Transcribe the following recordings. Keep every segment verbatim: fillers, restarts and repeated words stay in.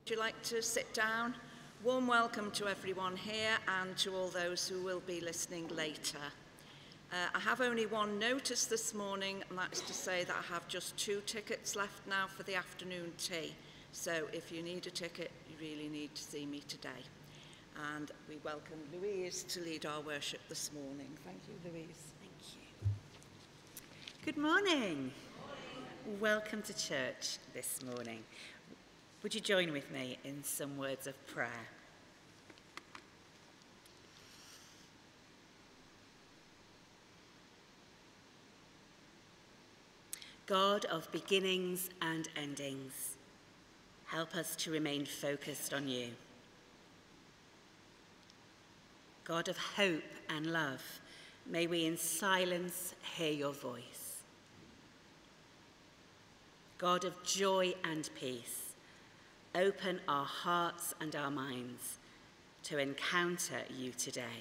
Would you like to sit down? Warm welcome to everyone here and to all those who will be listening later. Uh, I have only one notice this morning, and that is to say that I have just two tickets left now for the afternoon tea. So if you need a ticket, you really need to see me today. And we welcome Louise to lead our worship this morning. Thank you, Louise. Thank you. Good morning. morning. Welcome to church this morning. Would you join with me in some words of prayer? God of beginnings and endings, help us to remain focused on you. God of hope and love, may we in silence hear your voice. God of joy and peace, open our hearts and our minds to encounter you today.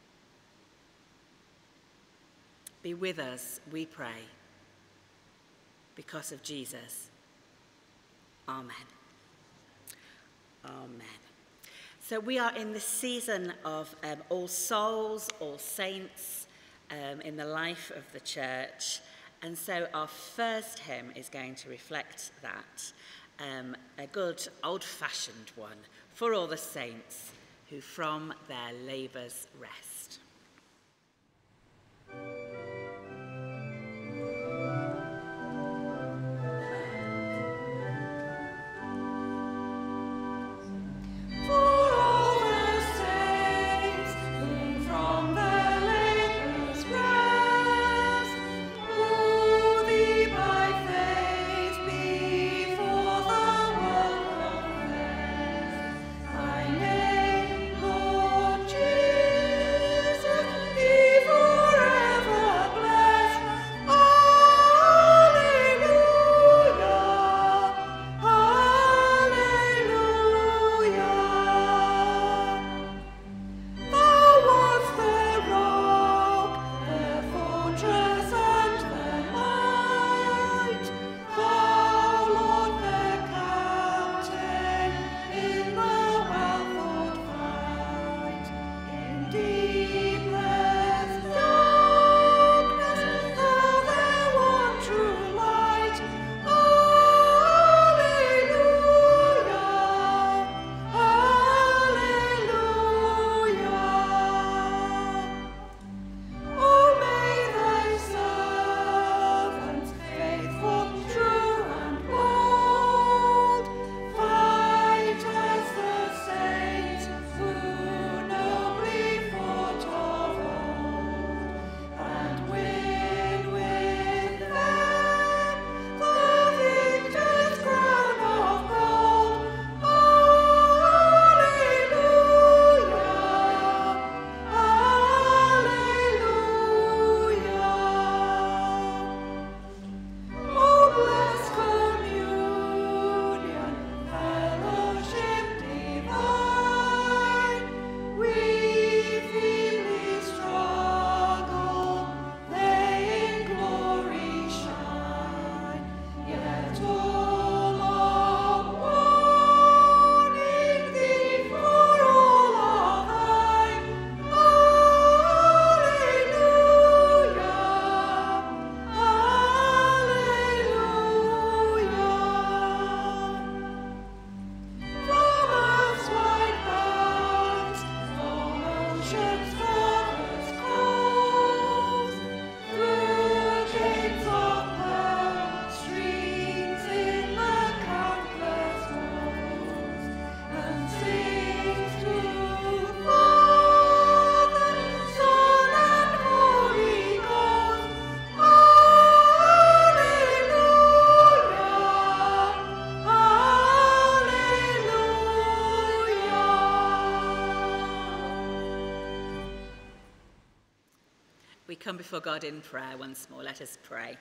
Be with us, we pray, because of Jesus. Amen. Amen. So we are in the season of um, All Souls, All Saints, um, in the life of the church. And so our first hymn is going to reflect that. Um, a good old-fashioned one for all the saints who from their labours rest. Come before God in prayer once more. Let us pray.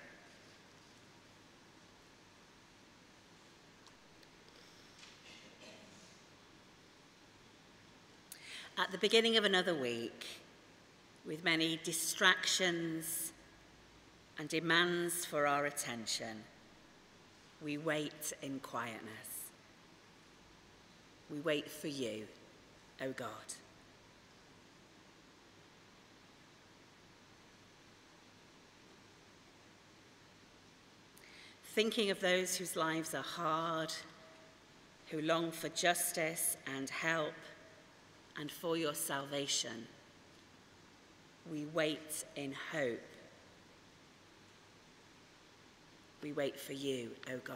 At the beginning of another week, with many distractions and demands for our attention, we wait in quietness. We wait for you, O God. Thinking of those whose lives are hard, who long for justice and help, and for your salvation, we wait in hope. We wait for you, O God.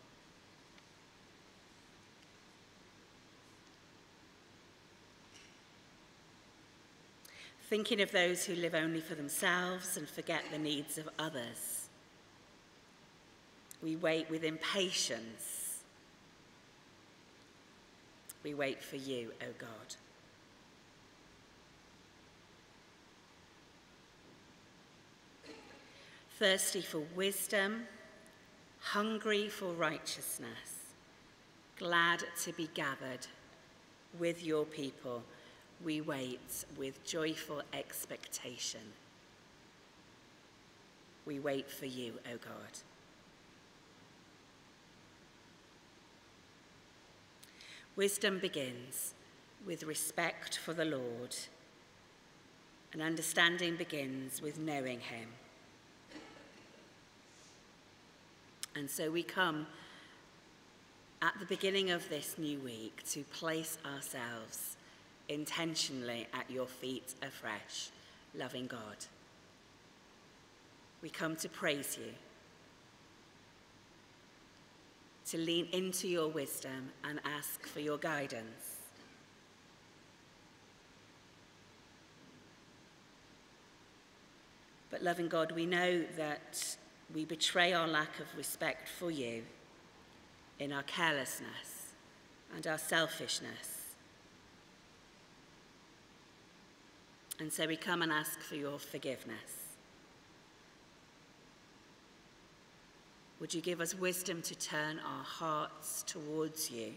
Thinking of those who live only for themselves and forget the needs of others, we wait with impatience. We wait for you, O God. Thirsty for wisdom, hungry for righteousness, glad to be gathered with your people, we wait with joyful expectation. We wait for you, O God. Wisdom begins with respect for the Lord, and understanding begins with knowing him. And so we come at the beginning of this new week to place ourselves intentionally at your feet afresh, loving God. We come to praise you, to lean into your wisdom and ask for your guidance. But loving God, we know that we betray our lack of respect for you in our carelessness and our selfishness. And so we come and ask for your forgiveness. Would you give us wisdom to turn our hearts towards you?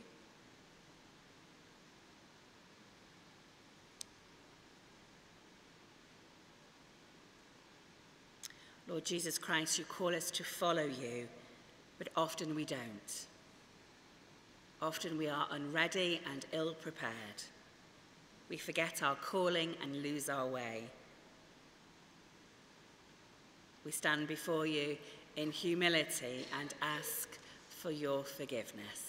Lord Jesus Christ, you call us to follow you, but often we don't. Often we are unready and ill-prepared. We forget our calling and lose our way. We stand before you in humility and ask for your forgiveness.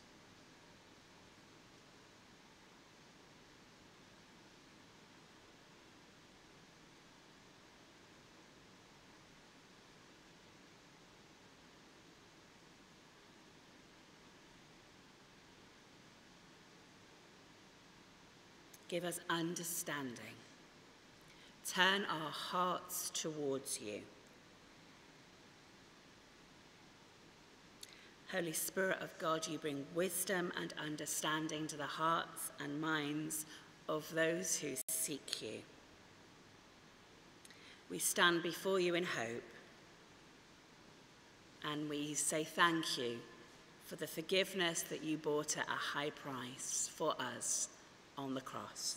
Give us understanding. Turn our hearts towards you. Holy Spirit of God, you bring wisdom and understanding to the hearts and minds of those who seek you. We stand before you in hope, and we say thank you for the forgiveness that you bought at a high price for us on the cross.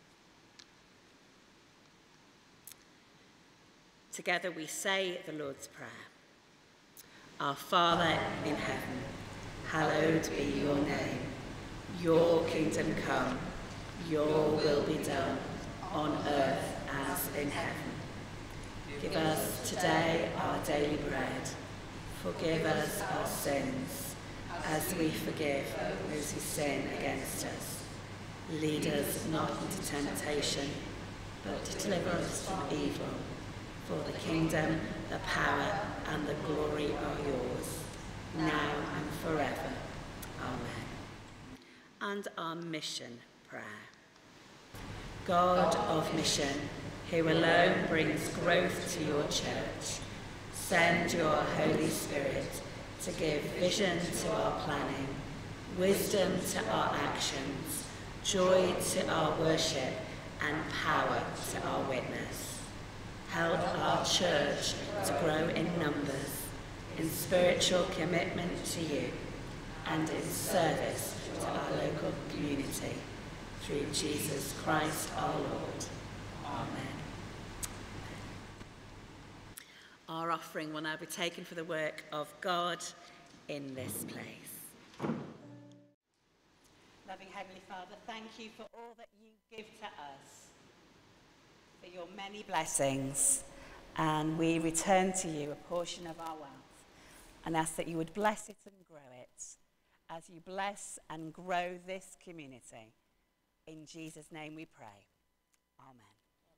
Together we say the Lord's Prayer. Our Father in heaven, hallowed be your name. Your kingdom come, your will be done, on earth as in heaven. Give us today our daily bread. Forgive us our sins, as we forgive those who sin against us. Lead us not into temptation, but deliver us from evil. For the kingdom, the power, and the glory are yours, now and forever. Amen. And our mission prayer. God of mission, who alone brings growth to your church, send your Holy Spirit to give vision to our planning, wisdom to our actions, joy to our worship, and power to our witness. Help our church to grow in numbers, in spiritual commitment to you, and in service to our local community. Through Jesus Christ our Lord. Amen. Our offering will now be taken for the work of God in this place. Loving Heavenly Father, thank you for all that you give to us, for your many blessings, and we return to you a portion of our wealth and ask that you would bless it and grow it as you bless and grow this community. In Jesus' name we pray. Amen.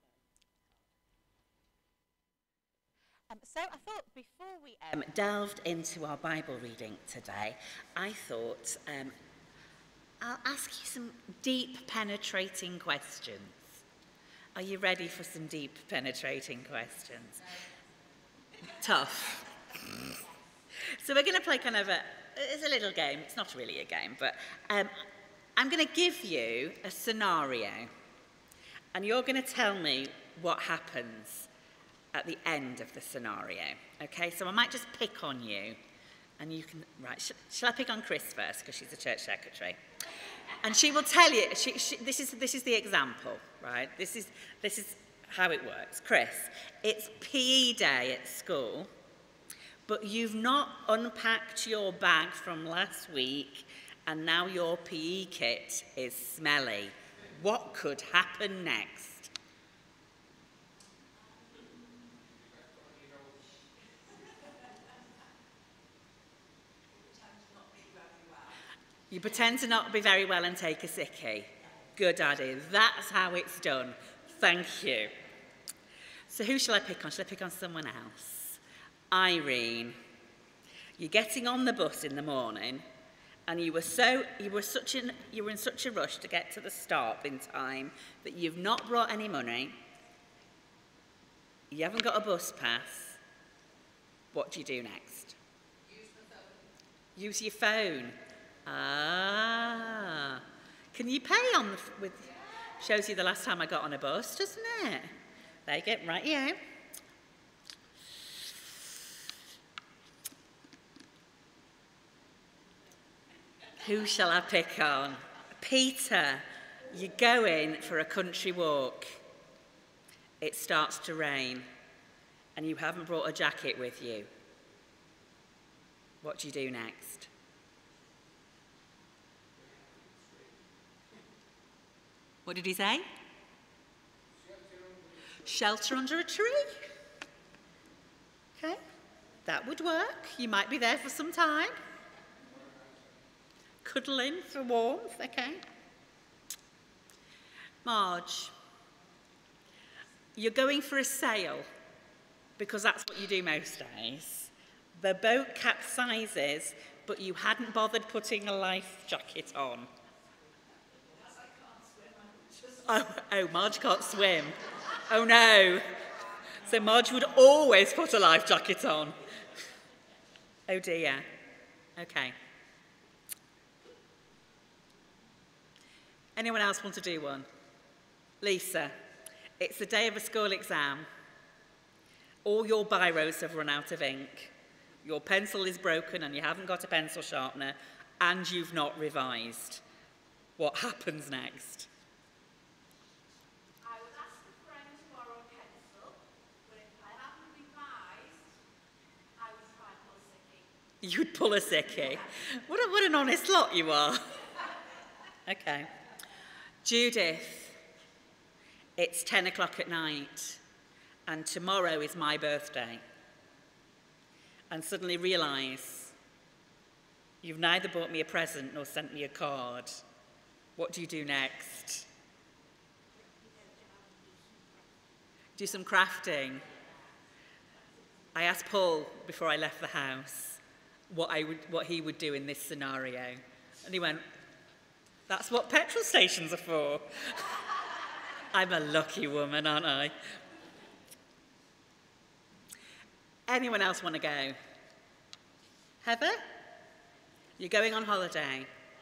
Um, so I thought before we um, delved into our Bible reading today, I thought um, I'll ask you some deep penetrating questions. Are you ready for some deep penetrating questions? Tough. So we're going to play kind of a, it's a little game. It's not really a game, but um, I'm going to give you a scenario, and you're going to tell me what happens at the end of the scenario. Okay, so I might just pick on you, and you can, right, sh shall I pick on Chris first, because she's the church secretary? And she will tell you, she, she, this, is, this is the example, right? This is, this is how it works. Chris, it's P E day at school, but you've not unpacked your bag from last week, and now your P E kit is smelly. What could happen next? You pretend to not be very well and take a sickie. Good idea. That's how it's done. Thank you. So who shall I pick on? Shall I pick on someone else? Irene. You're getting on the bus in the morning, and you were so you were such an you were in such a rush to get to the stop in time that you've not brought any money. You haven't got a bus pass. What do you do next? Use my phone. Use your phone. Ah, can you pay on the, with, shows you the last time I got on a bus, doesn't it? There you go, right, yeah. Who shall I pick on? Peter, you're going for a country walk. It starts to rain, and you haven't brought a jacket with you. What do you do next? What did he say? Shelter under a tree. Okay, that would work. You might be there for some time. Cuddling for warmth, okay. Marge, you're going for a sail because that's what you do most days. The boat capsizes, but you hadn't bothered putting a life jacket on. Oh, oh, Marge can't swim. Oh no. So Marge would always put a life jacket on. Oh dear. Okay. Anyone else want to do one? Lisa, it's the day of a school exam. All your biros have run out of ink. Your pencil is broken and you haven't got a pencil sharpener, and you've not revised. What happens next? You'd pull a sickie. What, a, what an honest lot you are. Okay. Judith, it's ten o'clock at night, and tomorrow is my birthday. And suddenly realise you've neither bought me a present nor sent me a card. What do you do next? Do some crafting. I asked Paul before I left the house what, I would, what he would do in this scenario. And he went, that's what petrol stations are for. I'm a lucky woman, aren't I? Anyone else want to go? Heather? You're going on holiday.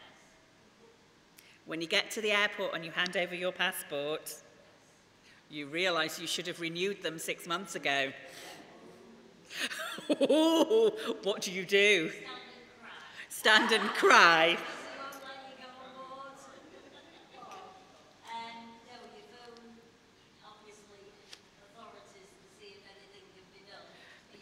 When you get to the airport and you hand over your passport, you realise you should have renewed them six months ago. What do you do? Stand and cry. Stand and cry.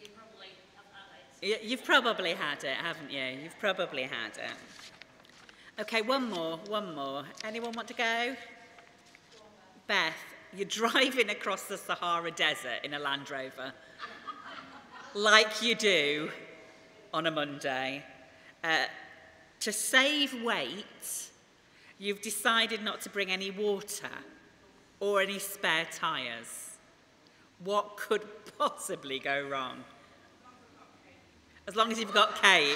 You've probably had it, haven't you? You've probably had it. Okay, one more, one more. Anyone want to go? Beth, you're driving across the Sahara Desert in a Land Rover, like you do on a Monday. Uh, to save weight, you've decided not to bring any water or any spare tyres. What could possibly go wrong? As long as you've got cake.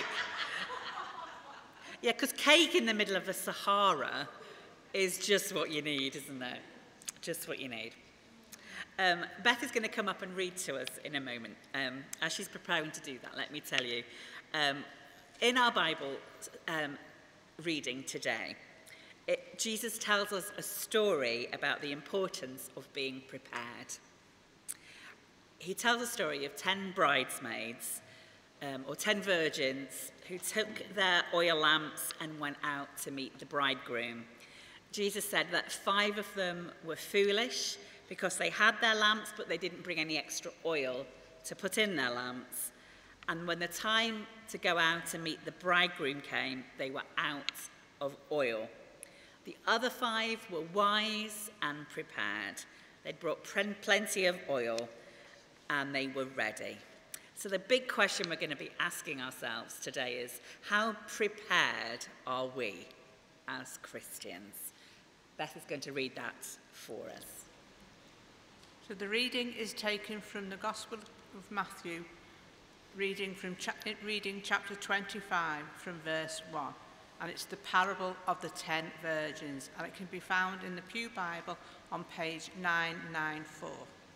Yeah, because cake in the middle of the Sahara is just what you need, isn't it? Just what you need. Um, Beth is going to come up and read to us in a moment. Um, as she's preparing to do that, let me tell you. Um, in our Bible um, reading today, it, Jesus tells us a story about the importance of being prepared. He tells a story of ten bridesmaids, um, or ten virgins, who took their oil lamps and went out to meet the bridegroom. Jesus said that five of them were foolish because they had their lamps, but they didn't bring any extra oil to put in their lamps. And when the time to go out to meet the bridegroom came, they were out of oil. The other five were wise and prepared. They'd brought plenty of oil and they were ready. So the big question we're going to be asking ourselves today is, how prepared are we as Christians? Beth is going to read that for us. So the reading is taken from the Gospel of Matthew, reading from cha- reading chapter twenty-five from verse one. And it's the parable of the ten virgins, and it can be found in the Pew Bible on page nine ninety-four.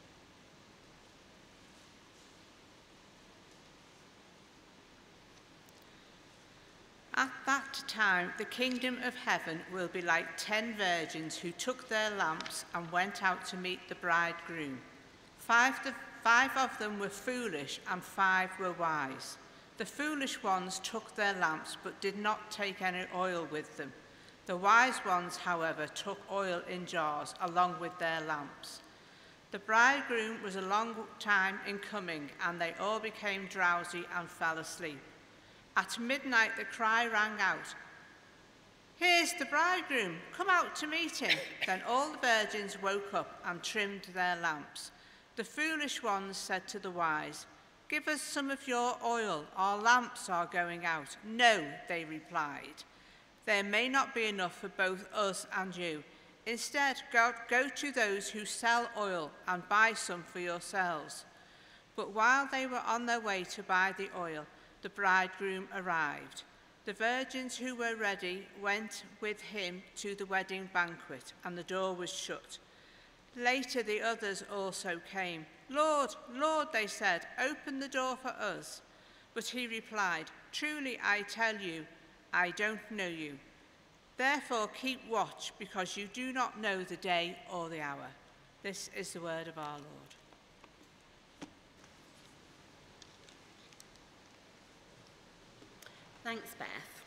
At that time, the kingdom of heaven will be like ten virgins who took their lamps and went out to meet the bridegroom. Five, the, five of them were foolish and five were wise. The foolish ones took their lamps but did not take any oil with them. The wise ones, however, took oil in jars along with their lamps. The bridegroom was a long time in coming, and they all became drowsy and fell asleep. At midnight the cry rang out, "Here's the bridegroom, come out to meet him." Then all the virgins woke up and trimmed their lamps. The foolish ones said to the wise, "Give us some of your oil, our lamps are going out." "No," they replied, "there may not be enough for both us and you. Instead, go, go to those who sell oil and buy some for yourselves." But while they were on their way to buy the oil, the bridegroom arrived. The virgins who were ready went with him to the wedding banquet, and the door was shut. Later the others also came. "Lord, Lord," they said, "open the door for us." But he replied, "Truly I tell you, I don't know you. Therefore keep watch, because you do not know the day or the hour." This is the word of our Lord. Thanks, Beth.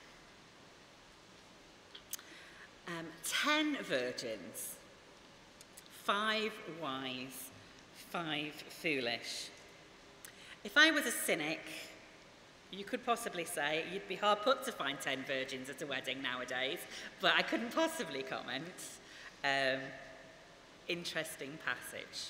Um, ten virgins, five wise, five foolish. If I was a cynic, you could possibly say you'd be hard put to find ten virgins at a wedding nowadays, but I couldn't possibly comment. Um, interesting passage.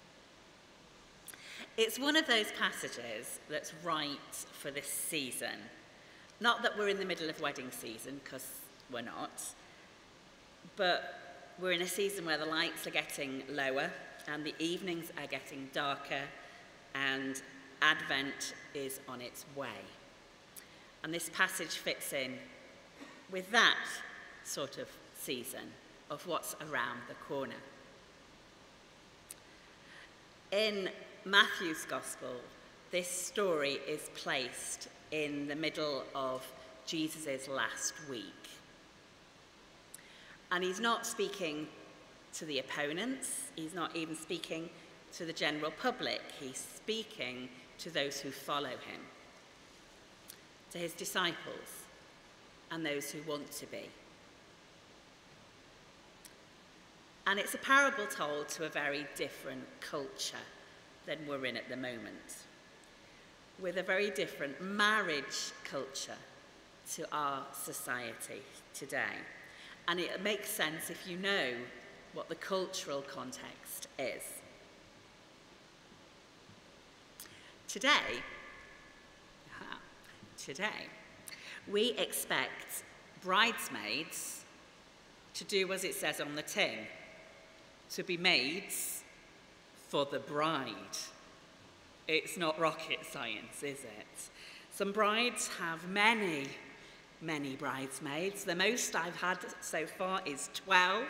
It's one of those passages that's right for this season. Not that we're in the middle of wedding season, because we're not, but we're in a season where the lights are getting lower and the evenings are getting darker and Advent is on its way. And this passage fits in with that sort of season of what's around the corner. In Matthew's Gospel, this story is placed in the middle of Jesus' last week. And he's not speaking to the opponents, he's not even speaking to the general public, he's speaking to those who follow him, to his disciples and those who want to be. And it's a parable told to a very different culture than we're in at the moment, with a very different marriage culture to our society today. And it makes sense if you know what the cultural context is. Today, aha, today, we expect bridesmaids to do as it says on the tin, to be maids for the bride. It's not rocket science, is it? Some brides have many, many bridesmaids. The most I've had so far is twelve.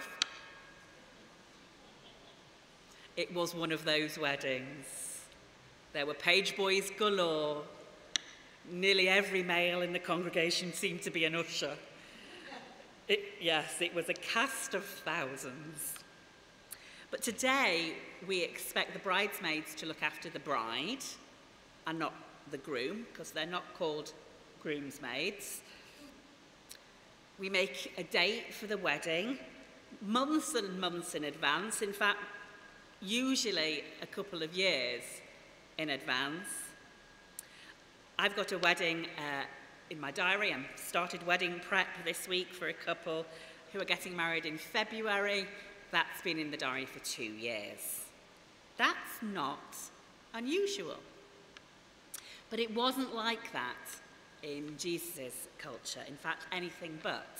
It was one of those weddings. There were page boys galore. Nearly every male in the congregation seemed to be an usher. It, yes, it was a cast of thousands. But today, we expect the bridesmaids to look after the bride and not the groom, because they're not called groomsmaids. We make a date for the wedding months and months in advance. In fact, usually a couple of years in advance. I've got a wedding uh, in my diary. I started wedding prep this week for a couple who are getting married in February. That's been in the diary for two years. That's not unusual. But it wasn't like that in Jesus' culture. In fact, anything but.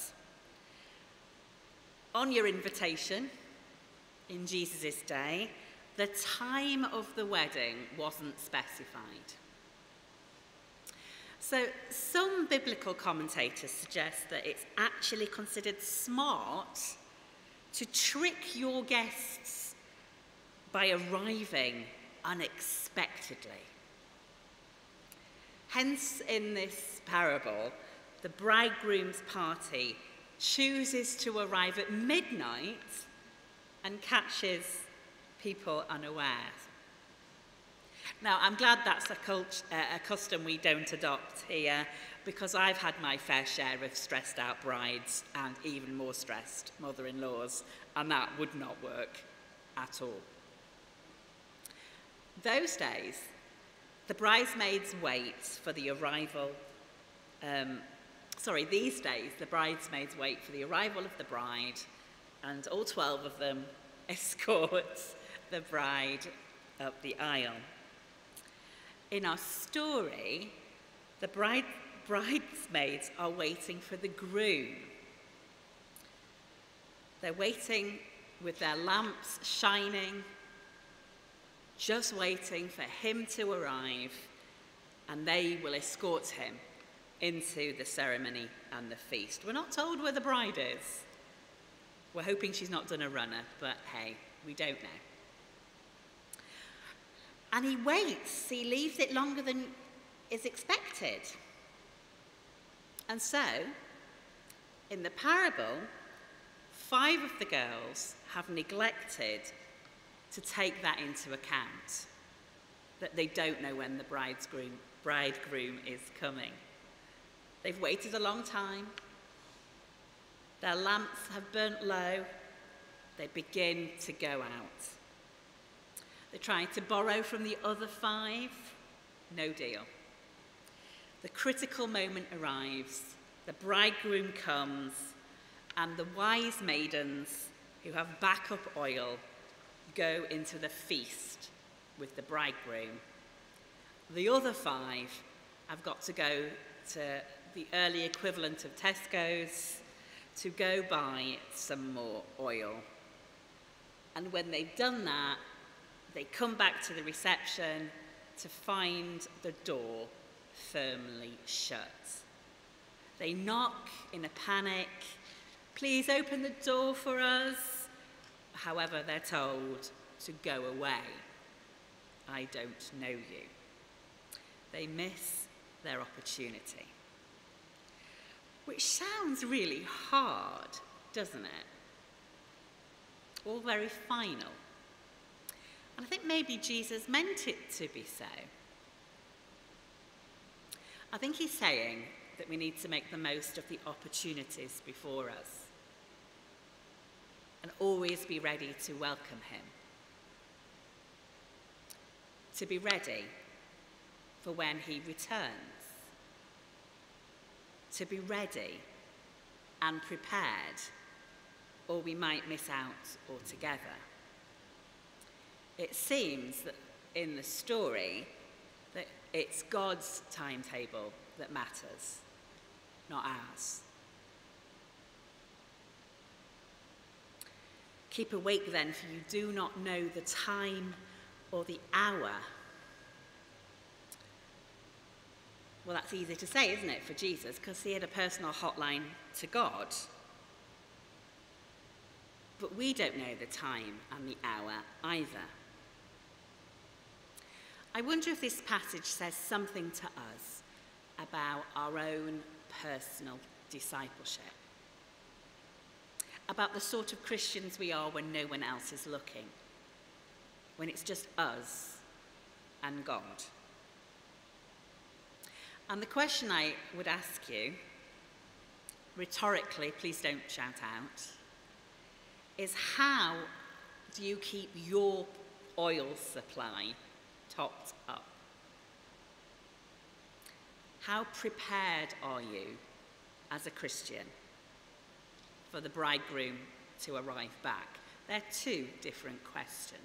On your invitation, in Jesus' day, the time of the wedding wasn't specified. So some biblical commentators suggest that it's actually considered smart to trick your guests by arriving unexpectedly. Hence, in this parable, the bridegroom's party chooses to arrive at midnight and catches people unawares. Now, I'm glad that's a, cult, uh, a custom we don't adopt here, because I've had my fair share of stressed out brides and even more stressed mother-in-laws, and that would not work at all. Those days, the bridesmaids wait for the arrival, um, sorry, these days, the bridesmaids wait for the arrival of the bride, and all twelve of them escort the bride up the aisle. In our story, the bride, bridesmaids are waiting for the groom. They're waiting with their lamps shining, just waiting for him to arrive, and they will escort him into the ceremony and the feast. We're not told where the bride is. We're hoping she's not done a runner, but hey, we don't know. And he waits, he leaves it longer than is expected. And so, in the parable, five of the girls have neglected to take that into account, that they don't know when the bridegroom, bridegroom is coming. They've waited a long time. Their lamps have burnt low. They begin to go out. They're trying to borrow from the other five. No deal. The critical moment arrives. The bridegroom comes, and the wise maidens who have backup oil go into the feast with the bridegroom. The other five have got to go to the early equivalent of Tesco's to go buy some more oil. And when they've done that, they come back to the reception to find the door firmly shut. They knock in a panic, "Please open the door for us." However, they're told to go away. "I don't know you." They miss their opportunity. Which sounds really hard, doesn't it? All very final. And I think maybe Jesus meant it to be so. I think he's saying that we need to make the most of the opportunities before us and always be ready to welcome him. To be ready for when he returns. to be ready and prepared, or we might miss out altogether. It seems that in the story that it's God's timetable that matters, not ours. Keep awake then, for you do not know the time or the hour. Well, that's easy to say, isn't it, for Jesus, because he had a personal hotline to God. But we don't know the time and the hour either. I wonder if this passage says something to us about our own personal discipleship, about the sort of Christians we are when no one else is looking, when it's just us and God. And the question I would ask you, rhetorically, please don't shout out, is how do you keep your oil supply topped up? How prepared are you as a Christian for the bridegroom to arrive back? They're two different questions.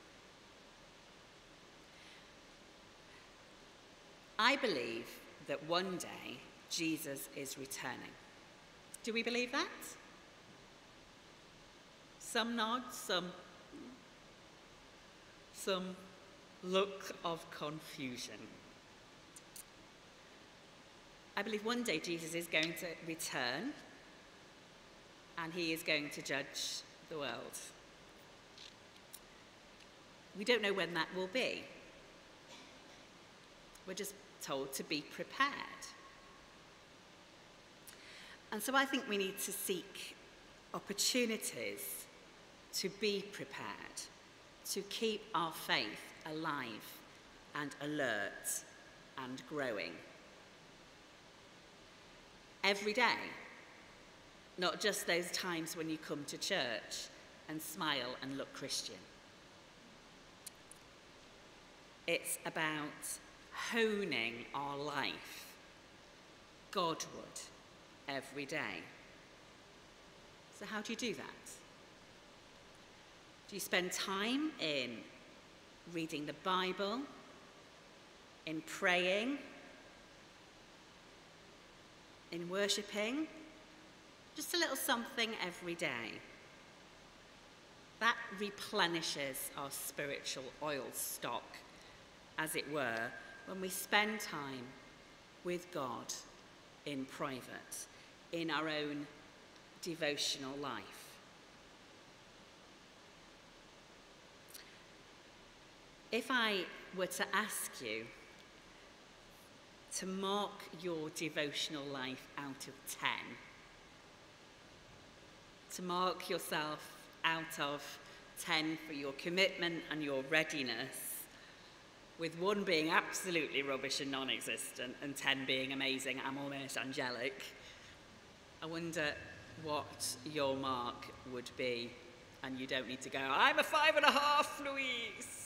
I believe that one day Jesus is returning. Do we believe that? Some nod, some, some look of confusion. I believe one day Jesus is going to return and he is going to judge the world. We don't know when that will be. We're just told to be prepared. And so I think we need to seek opportunities to be prepared, to keep our faith alive and alert and growing. Every day, not just those times when you come to church and smile and look Christian. It's about honing our life Godward every day. So how do you do that? Do you spend time in reading the Bible, in praying, in worshipping? Just a little something every day. That replenishes our spiritual oil stock, as it were, when we spend time with God in private, in our own devotional life. If I were to ask you to mark your devotional life out of ten, to mark yourself out of ten for your commitment and your readiness, with one being absolutely rubbish and non-existent and ten being amazing and almost angelic, I wonder what your mark would be. And you don't need to go, I'm a five and a half, Louise.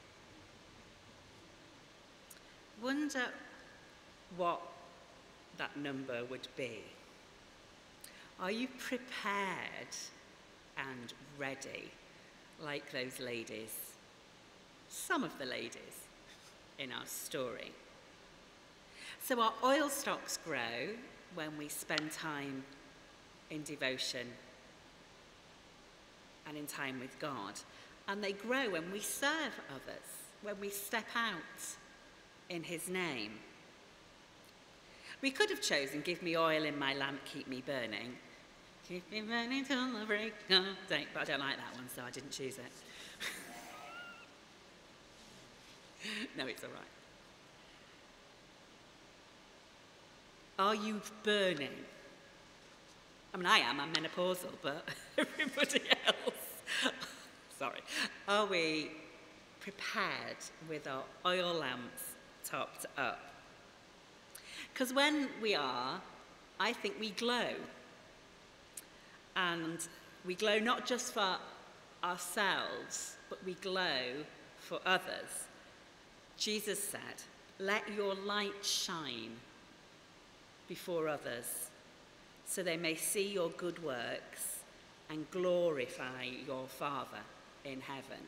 Wonder what that number would be. Are you prepared and ready like those ladies, some of the ladies in our story? So our oil stocks grow when we spend time in devotion and in time with God. And they grow when we serve others, when we step out in his name. We could have chosen, give me oil in my lamp, keep me burning. Keep me burning till the break of day. But I don't like that one, so I didn't choose it. No, it's all right. Are you burning? I mean, I am, I'm menopausal, but everybody else. Sorry. Are we prepared with our oil lamps topped up? Because when we are, I think we glow. And we glow not just for ourselves, but we glow for others. Jesus said, let your light shine before others, so they may see your good works and glorify your Father in heaven.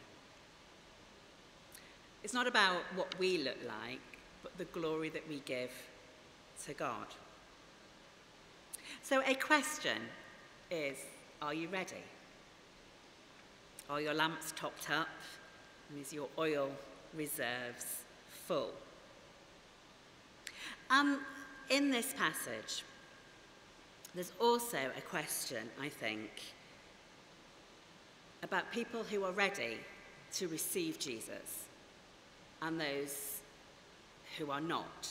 It's not about what we look like, but the glory that we give to God. So a question is, are you ready? Are your lamps topped up, and is your oil reserves full? Um, in this passage, there's also a question, I think, about people who are ready to receive Jesus and those who are not.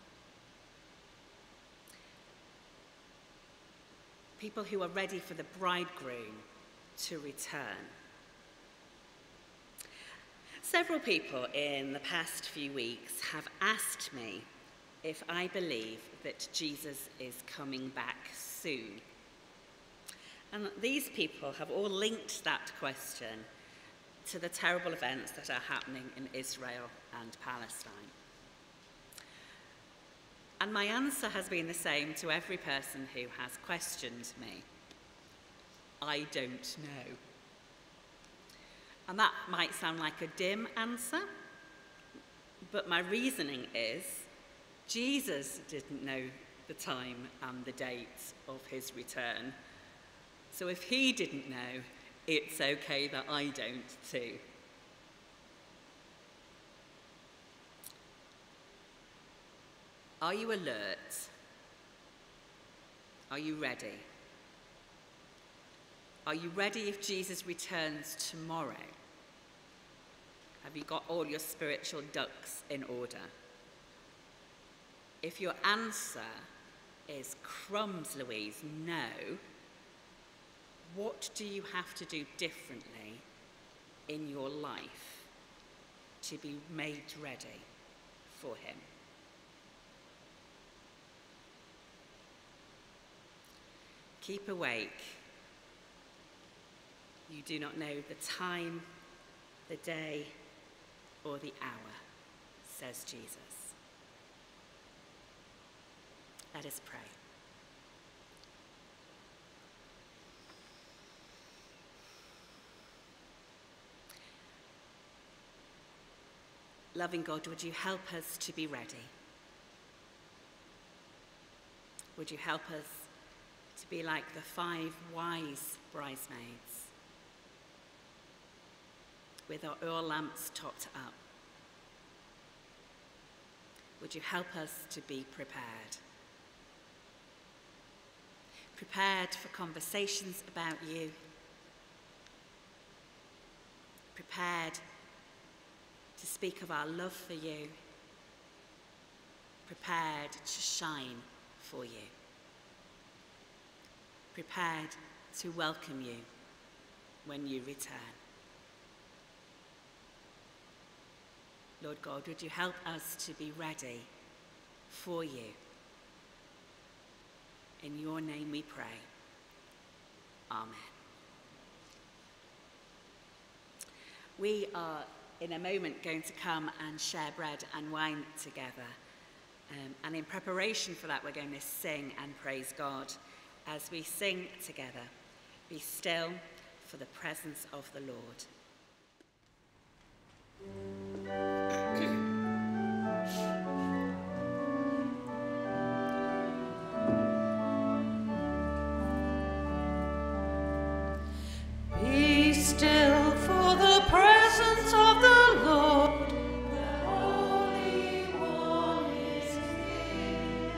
People who are ready for the bridegroom to return. Several people in the past few weeks have asked me if I believe that Jesus is coming back soon. And these people have all linked that question to the terrible events that are happening in Israel and Palestine. And my answer has been the same to every person who has questioned me. I don't know. And that might sound like a dim answer, but my reasoning is Jesus didn't know the time and the date of his return. So if he didn't know, it's okay that I don't too. Are you alert? Are you ready? Are you ready if Jesus returns tomorrow? Have you got all your spiritual ducks in order? If your answer is crumbs, Louise, no, what do you have to do differently in your life to be made ready for him? Keep awake. You do not know the time, the day, or the hour, says Jesus. Let us pray. Loving God, would you help us to be ready? Would you help us to be like the five wise bridesmaids, with our oil lamps topped up? Would you help us to be prepared? Prepared for conversations about you. Prepared to speak of our love for you. Prepared to shine for you. Prepared to welcome you when you return. Lord God, would you help us to be ready for you? In your name we pray. Amen. We are in a moment going to come and share bread and wine together. Um, and in preparation for that, we're going to sing and praise God. As we sing together, be still for the presence of the Lord. Be still for the presence of the Lord. The Holy One is here.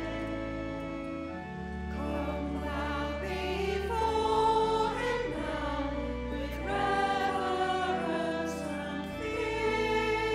Come thou before him now with reverence and fear.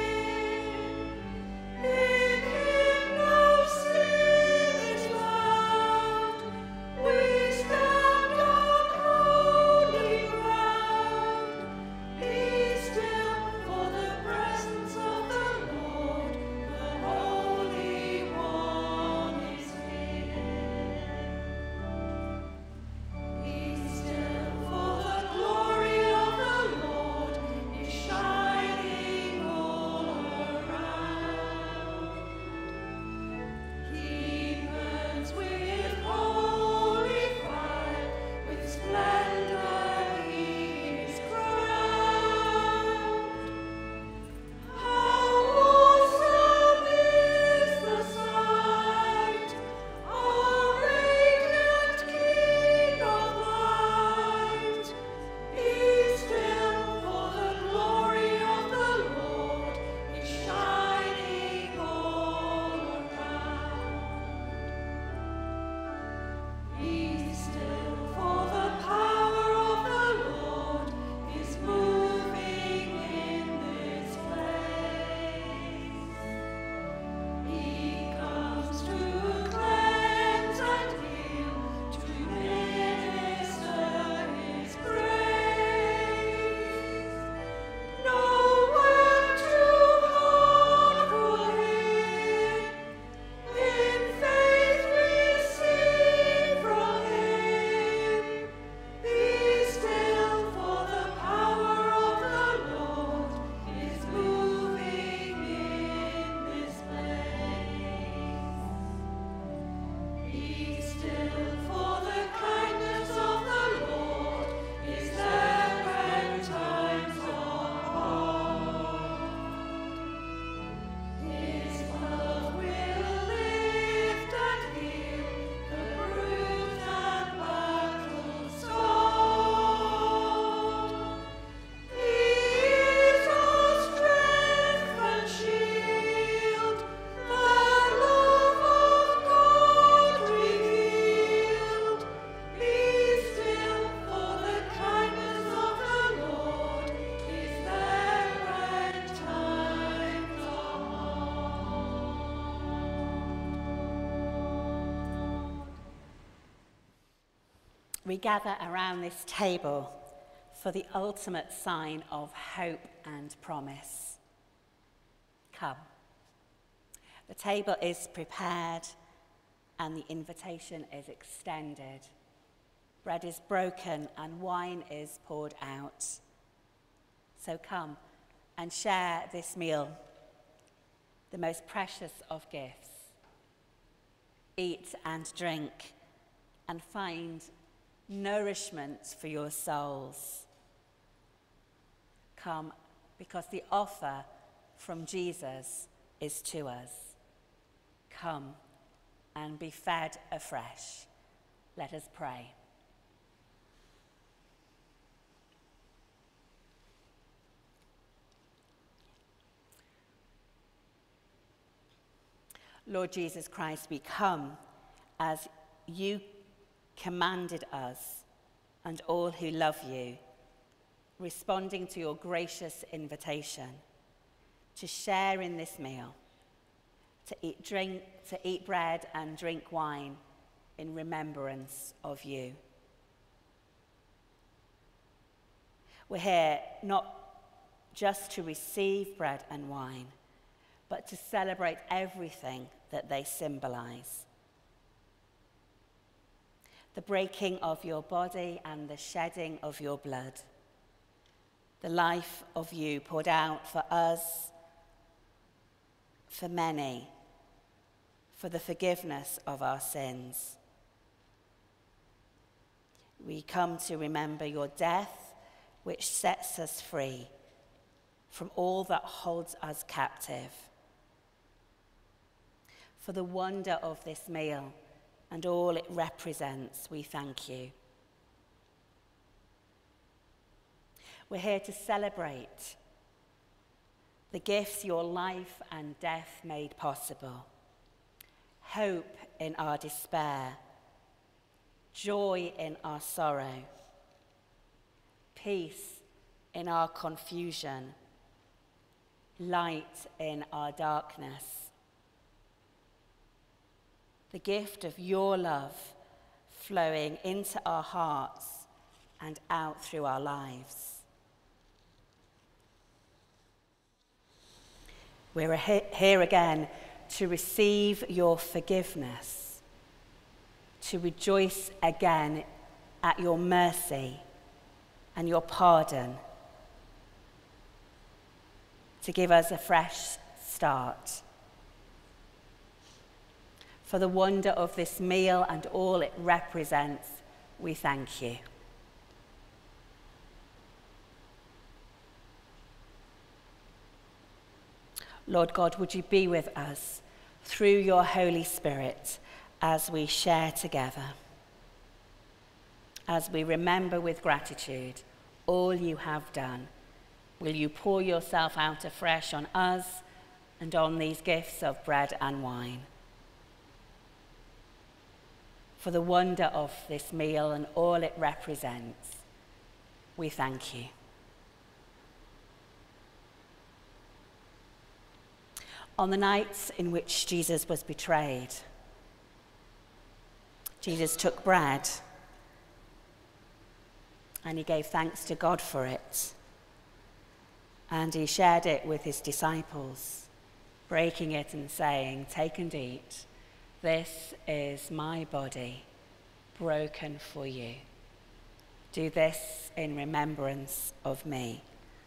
we gather around this table for the ultimate sign of hope and promise. Come. The table is prepared and the invitation is extended. Bread is broken and wine is poured out. So come and share this meal, the most precious of gifts. Eat and drink and find nourishment for your souls. Come, because the offer from Jesus is to us. Come and be fed afresh. Let us pray. Lord Jesus Christ, we come as you commanded us and all who love you, responding to your gracious invitation to share in this meal, to eat, drink, to eat bread and drink wine in remembrance of you. We're here not just to receive bread and wine, but to celebrate everything that they symbolize. The breaking of your body and the shedding of your blood. The life of you poured out for us, for many, for the forgiveness of our sins. We come to remember your death, which sets us free from all that holds us captive. For the wonder of this meal and all it represents, we thank you. We're here to celebrate the gifts your life and death made possible. Hope in our despair, joy in our sorrow, peace in our confusion, light in our darkness. The gift of your love flowing into our hearts and out through our lives. We're here again to receive your forgiveness, to rejoice again at your mercy and your pardon, to give us a fresh start. For the wonder of this meal and all it represents, we thank you. Lord God, would you be with us through your Holy Spirit as we share together, as we remember with gratitude all you have done. Will you pour yourself out afresh on us and on these gifts of bread and wine? For the wonder of this meal and all it represents, we thank you. On the nights in which Jesus was betrayed, Jesus took bread and he gave thanks to God for it. And he shared it with his disciples, breaking it and saying, "Take and eat. This is my body, broken for you. Do this in remembrance of me."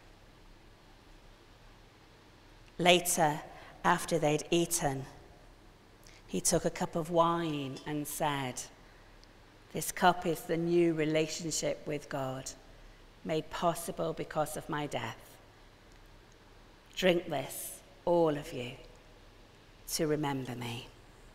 Later, after they'd eaten, he took a cup of wine and said, "This cup is the new relationship with God, made possible because of my death. Drink this, all of you, to remember me."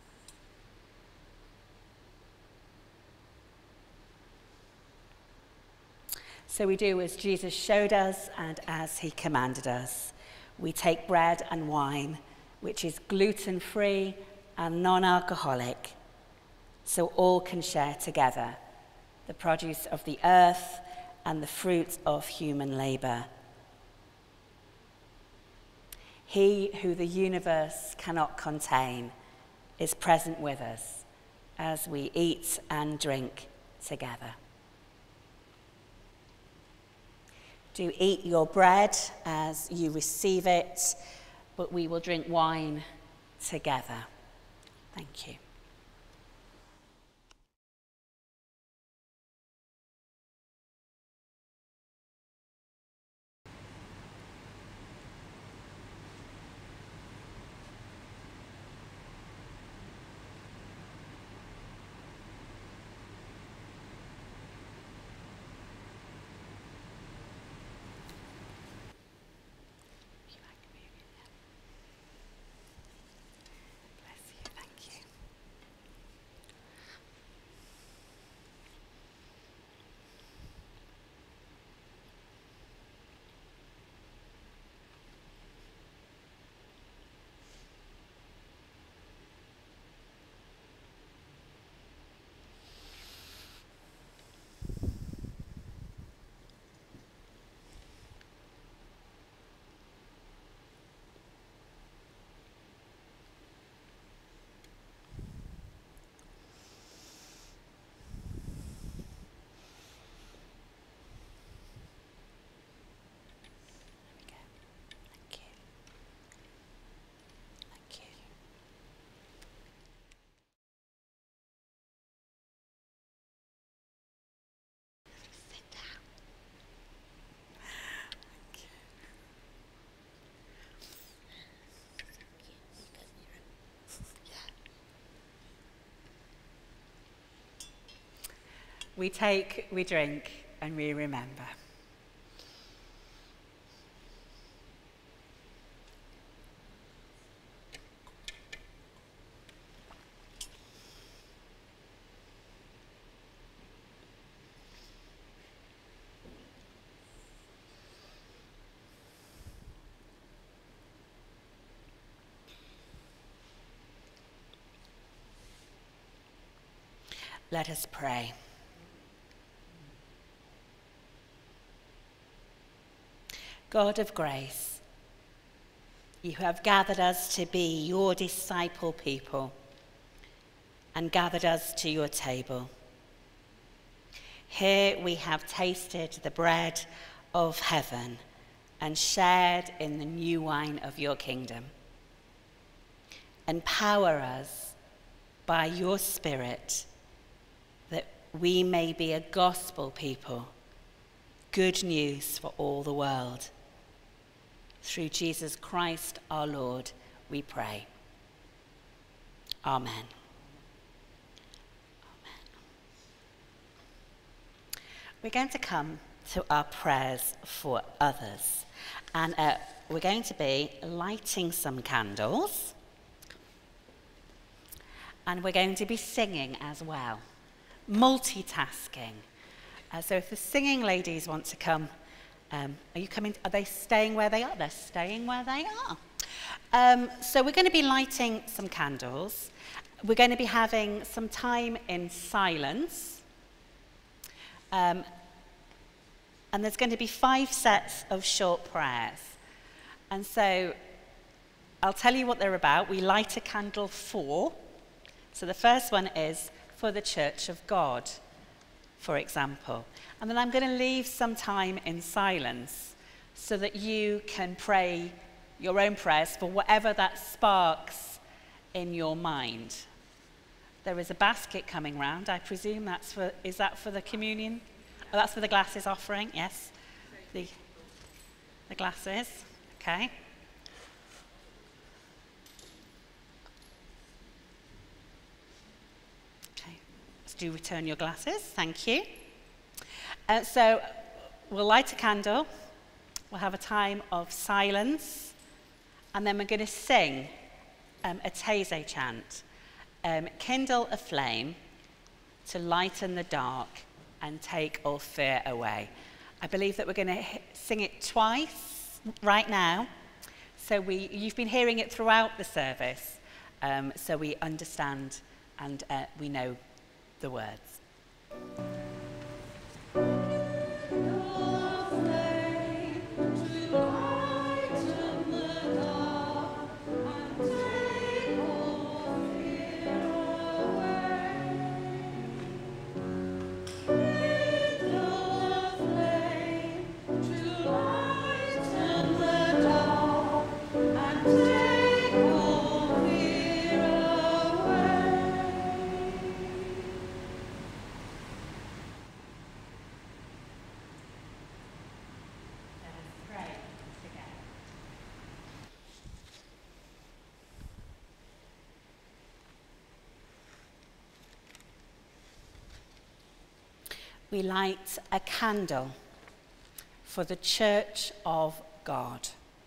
So we do as Jesus showed us and as he commanded us. We take bread and wine, which is gluten-free and non-alcoholic, so all can share together the produce of the earth and the fruit of human labor. He who the universe cannot contain is present with us as we eat and drink together. Do eat your bread as you receive it, but we will drink wine together. Thank you. We take, we drink, and we remember. Let us pray. God of grace, you have gathered us to be your disciple people and gathered us to your table. Here we have tasted the bread of heaven and shared in the new wine of your kingdom. Empower us by your Spirit that we may be a gospel people, good news for all the world. Through Jesus Christ our Lord, we pray. Amen. Amen. We're going to come to our prayers for others. And uh, we're going to be lighting some candles. And we're going to be singing as well. Multitasking. Uh, so if the singing ladies want to come, Um, are you coming? Are they staying where they are? They're staying where they are. Um, so we're going to be lighting some candles. We're going to be having some time in silence. Um, and there's going to be five sets of short prayers. And so I'll tell you what they're about. We light a candle for. So the first one is for the Church of God, for example. And then I'm going to leave some time in silence so that you can pray your own prayers for whatever that sparks in your mind. There is a basket coming round. I presume that's for, is that for the communion? Oh, that's for the glasses offering, yes. The, the glasses, okay. Okay, let's do return your glasses, thank you. Uh, so we'll light a candle, we'll have a time of silence, and then we're going to sing um, a Taizé chant. Um, Kindle a flame to lighten the dark and take all fear away. I believe that we're going to sing it twice right now. So we, you've been hearing it throughout the service, um, so we understand and uh, we know the words. To we light a candle for the Church of God.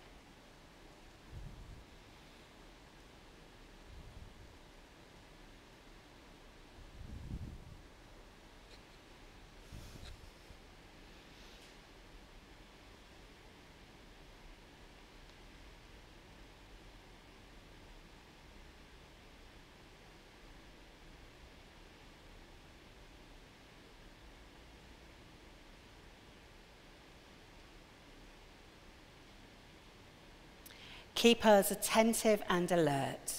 Keep us attentive and alert,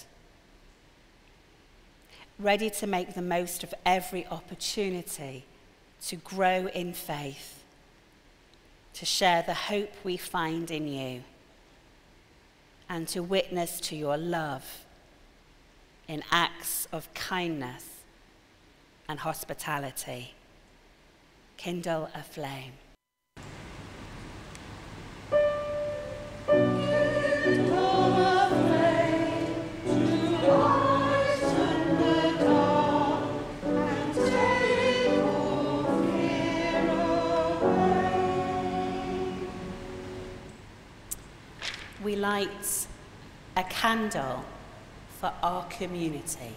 ready to make the most of every opportunity to grow in faith, to share the hope we find in you, and to witness to your love in acts of kindness and hospitality. Kindle a flame. We light a candle for our community.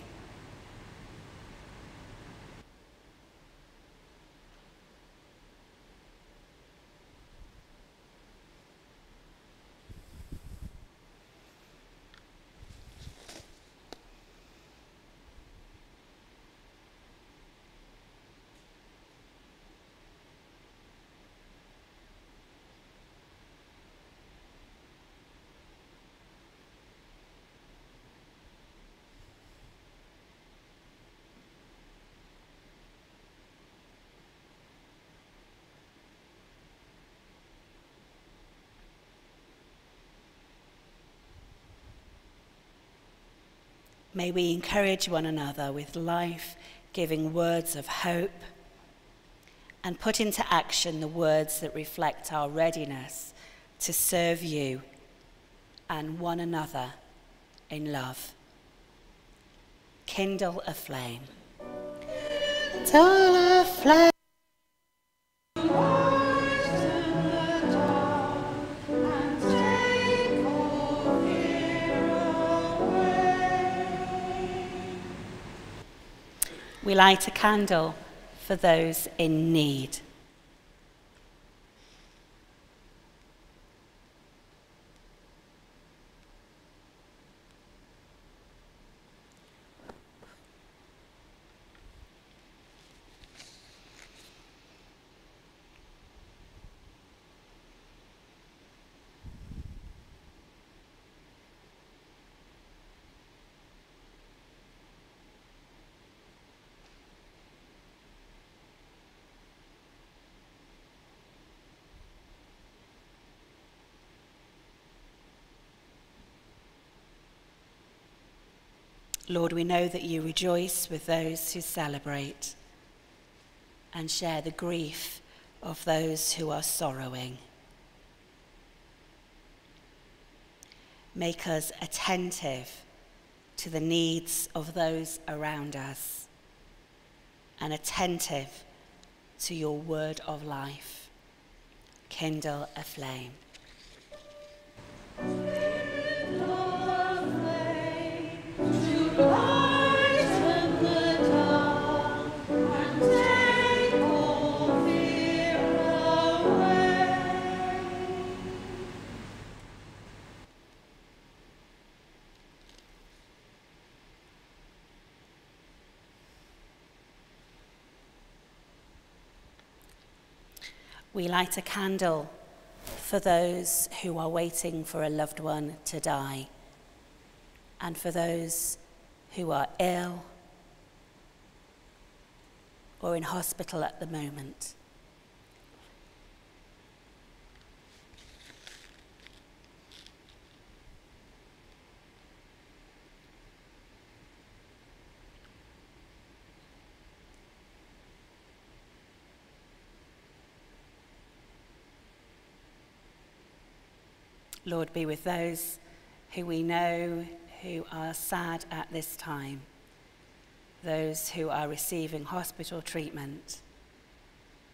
May we encourage one another with life-giving words of hope and put into action the words that reflect our readiness to serve you and one another in love. Kindle a flame. Kindle a flame. We light a candle for those in need. Lord, we know that you rejoice with those who celebrate and share the grief of those who are sorrowing. Make us attentive to the needs of those around us and attentive to your word of life. Kindle a flame. We light a candle for those who are waiting for a loved one to die, and for those who are ill or in hospital at the moment. Lord, be with those who we know who are sad at this time, those who are receiving hospital treatment,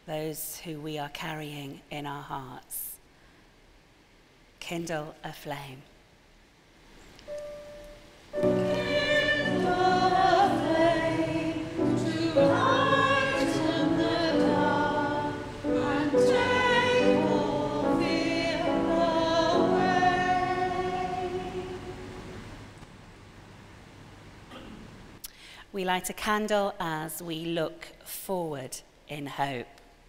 those who we are carrying in our hearts. Kindle a flame. We light a candle as we look forward in hope.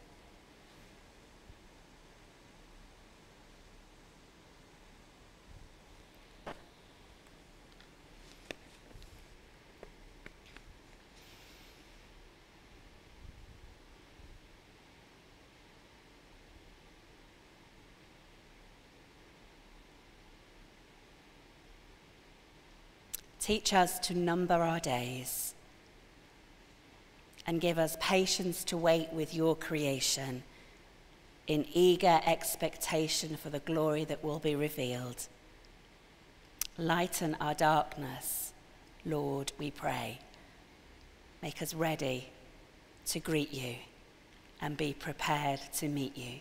Teach us to number our days and give us patience to wait with your creation in eager expectation for the glory that will be revealed. Lighten our darkness, Lord, we pray. Make us ready to greet you and be prepared to meet you.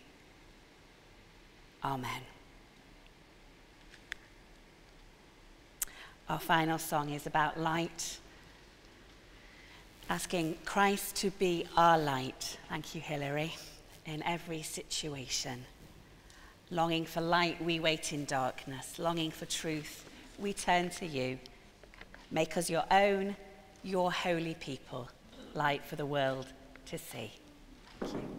Amen. Our final song is about light, asking Christ to be our light, thank you, Hilary, in every situation. Longing for light, we wait in darkness. Longing for truth, we turn to you. Make us your own, your holy people, light for the world to see. Thank you.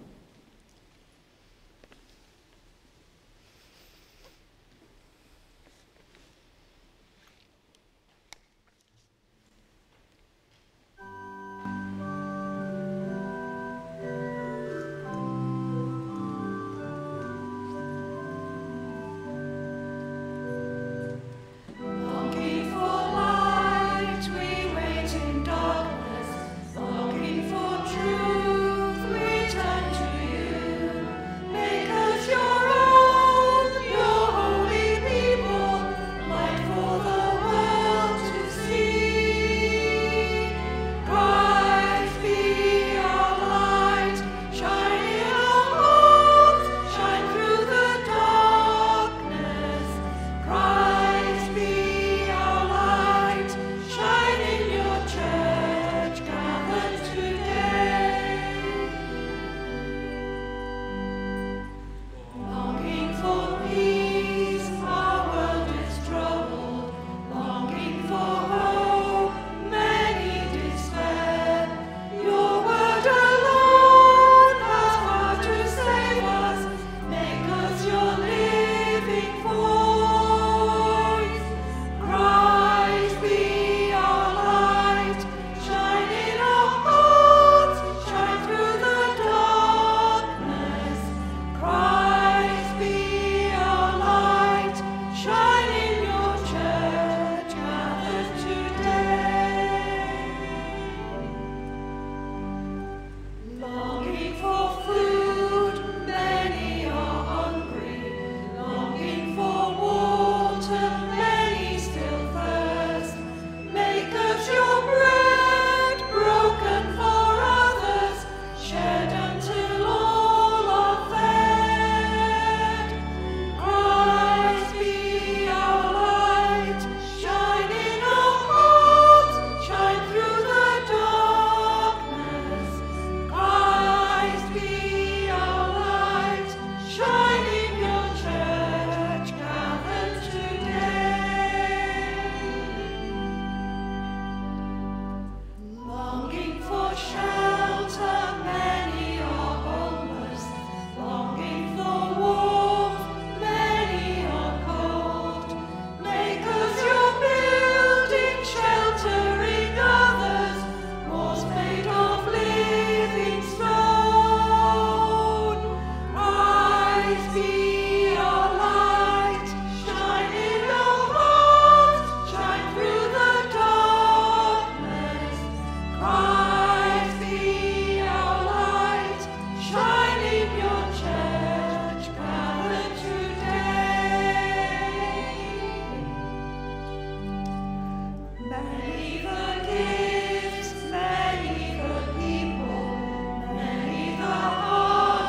Many the gifts, many the people, many the hearts.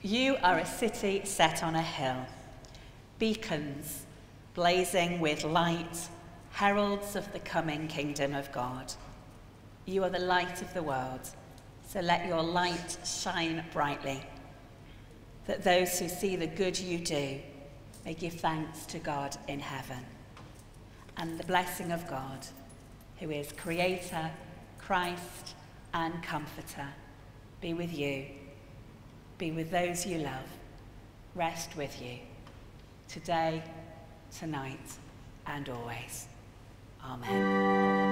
You are a city set on a hill, beacons blazing with light, heralds of the coming kingdom of God. You are the light of the world, so let your light shine brightly, that those who see the good you do may give thanks to God in heaven. And the blessing of God, who is Creator, Christ, and Comforter, be with you, be with those you love, rest with you, today, tonight, and always. Amen.